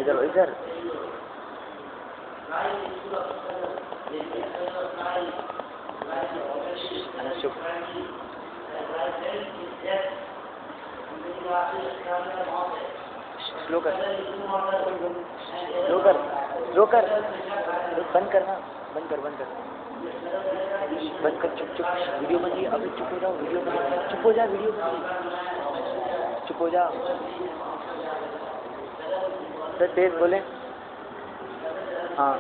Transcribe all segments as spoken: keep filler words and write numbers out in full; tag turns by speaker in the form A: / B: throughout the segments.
A: इधर इधर चुप स्लो कर स्लो कर स्लो कर बंद करना बंद कर बंद कर बंद कर चुप चुप वीडियो बन रही है अभी चुप हो जाओ वीडियो बन रही है चुप हो जा वीडियो बन रही है चुप हो जा सर तेज बोले हाँ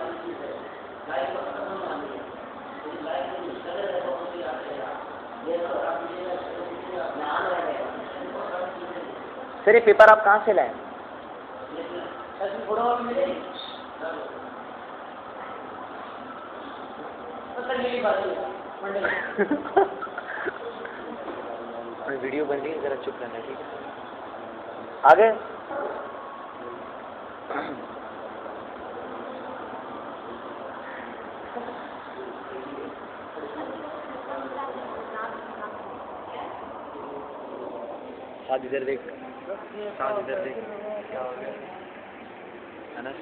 A: सर ये पेपर आप कहाँ से लाए वीडियो बन रही है जरा चुप रहना ठीक है आगे साथ इधर देख साथ इधर देख क्या हो गया अनस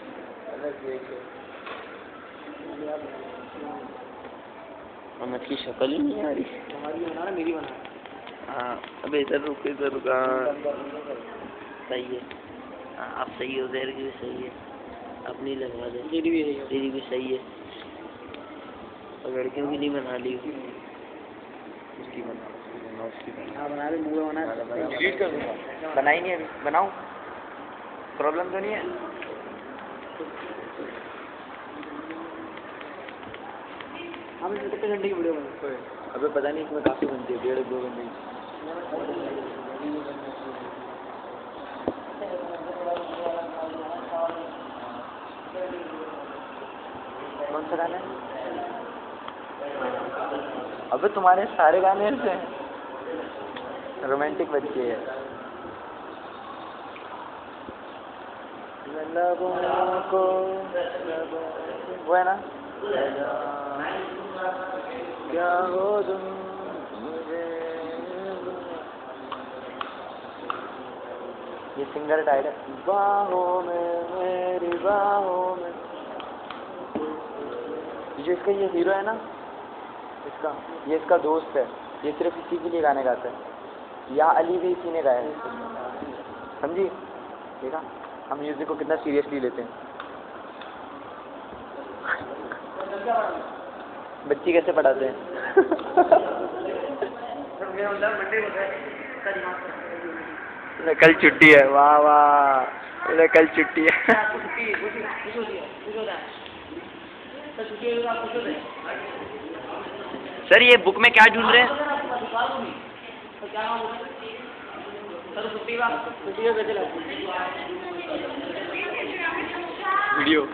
A: मोहम्मद की शक्ल ही नहीं आ रही तुम्हारी बना रहा मेरी बना हाँ अब इधर रुक इधर रुक सही है हाँ आप सही हो जहर की भी सही है अपनी लगवा दे तेरी भी तेरी भी सही है और लड़कियों की नहीं बना ली उसकी बना उसकी बना बना दे मुँह बना डिलीट कर दूँगा बनाई नहीं अभी बनाऊँ प्रॉब्लम तो नहीं है हाँ मैं कितने घंटे की वीडियो बना अबे पता नहीं इसमें काफ़ी बनती है डेढ़ दो घंटे कौन सा गाना है अबे तुम्हारे सारे गाने ऐसे हैं रोमांटिक बच्चे है लबों को वो है ना क्या हो तुम मुझे ये सिंगर टाइट है बाहों में मेरी बाहों में जो इसका ये हीरो है ना इसका ये इसका दोस्त है ये सिर्फ इसी के लिए गाने गाता है या अली भी इसी ने गाया है समझी देखा हम म्यूजिक को कितना सीरियसली लेते हैं बच्ची कैसे पढ़ाते हैं कल छुट्टी है वाह वाह कल छुट्टी है सर ये बुक में क्या ढूंढ रहे हैं वीडियो